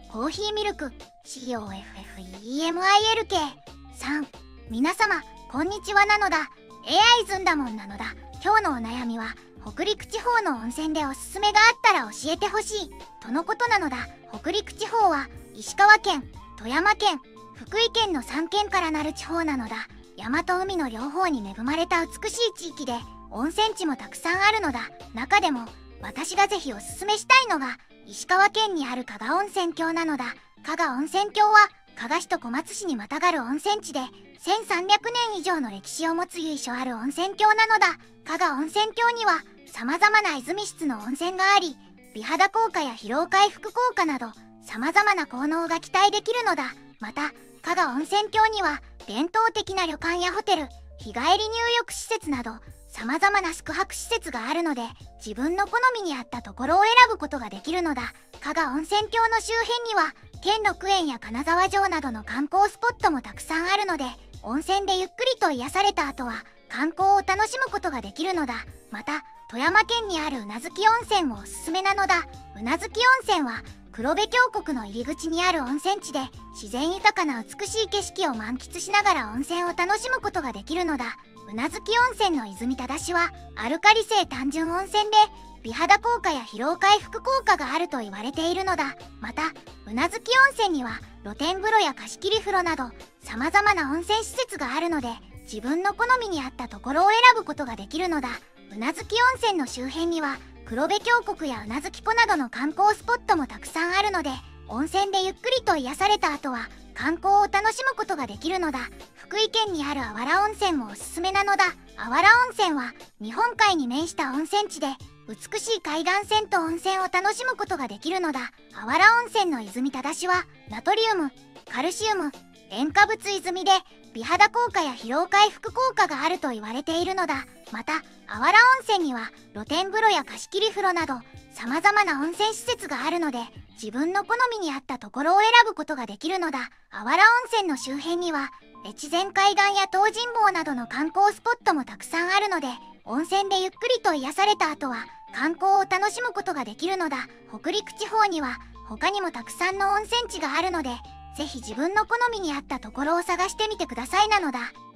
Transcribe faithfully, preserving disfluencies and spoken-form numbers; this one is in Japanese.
コーヒーミルク シーオーエフエフイーエムアイエルケー。 さん、皆様こんにちはなのだ。 エーアイ ずんだもんなのだ。今日のお悩みは北陸地方の温泉でおすすめがあったら教えてほしいとのことなのだ。北陸地方は石川県、富山県、福井県のさんけんからなる地方なのだ。山と海の両方に恵まれた美しい地域で温泉地もたくさんあるのだ。中でも私がぜひおすすめしたいのが石川県にある加賀温泉郷なのだ。加賀温泉郷は加賀市と小松市にまたがる温泉地でせんさんびゃくねん以上の歴史を持つ由緒ある温泉郷なのだ。加賀温泉郷には様々な泉質の温泉があり、美肌効果や疲労回復効果など様々な効能が期待できるのだ。また加賀温泉郷には伝統的な旅館やホテル、日帰り入浴施設など様々な宿泊施設があるので、自分の好みに合ったところを選ぶことができるのだ。加賀温泉郷の周辺には兼六園や金沢城などの観光スポットもたくさんあるので、温泉でゆっくりと癒された後は観光を楽しむことができるのだ。また富山県にある宇奈月温泉もおすすめなのだ。宇奈月温泉は黒部峡谷の入り口にある温泉地で、自然豊かな美しい景色を満喫しながら温泉を楽しむことができるのだ。宇奈月温泉の泉正しはアルカリ性単純温泉で美肌効果や疲労回復効果があると言われているのだ。また宇奈月温泉には露天風呂や貸し切り風呂など様々な温泉施設があるので、自分の好みに合ったところを選ぶことができるのだ。宇奈月温泉の周辺には黒部峡谷や宇奈月湖などの観光スポットもたくさんあるので、温泉でゆっくりと癒された後は観光を楽しむことができるのだ。福井県にあるあわら温泉もおすすめなのだ。あわら温泉は日本海に面した温泉地で、美しい海岸線と温泉を楽しむことができるのだ。あわら温泉の泉正しはナトリウム、カルシウム、塩化物泉で美肌効果や疲労回復効果があると言われているのだ。またあわら温泉には露天風呂や貸し切り風呂など様々な温泉施設があるので、自分の好みに合ったところを選ぶことができるのだ。あわら温泉の周辺には越前海岸や東尋坊などの観光スポットもたくさんあるので、温泉でゆっくりと癒された後は観光を楽しむことができるのだ。北陸地方には他にもたくさんの温泉地があるので、ぜひ自分の好みに合ったところを探してみてくださいなのだ。